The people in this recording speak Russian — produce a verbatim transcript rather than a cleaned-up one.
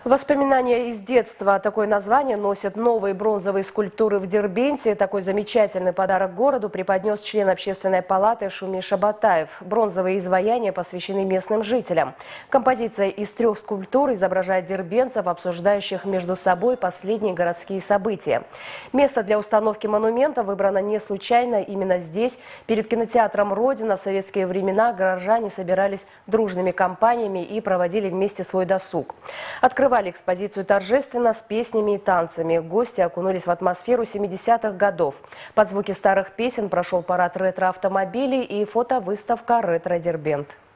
Воспоминания из детства. Такое название носят новые бронзовые скульптуры в Дербенте. Такой замечательный подарок городу преподнес член общественной палаты Шуми Шабатаев. Бронзовые изваяния посвящены местным жителям. Композиция из трех скульптур изображает дербентцев, обсуждающих между собой последние городские события. Место для установки монумента выбрано не случайно. Именно здесь, перед кинотеатром «Родина», в советские времена горожане собирались дружными компаниями и проводили вместе свой досуг. Открывали экспозицию торжественно, с песнями и танцами. Гости окунулись в атмосферу семидесятых годов. Под звуки старых песен прошел парад ретро-автомобилей и фотовыставка «Ретро Дербент».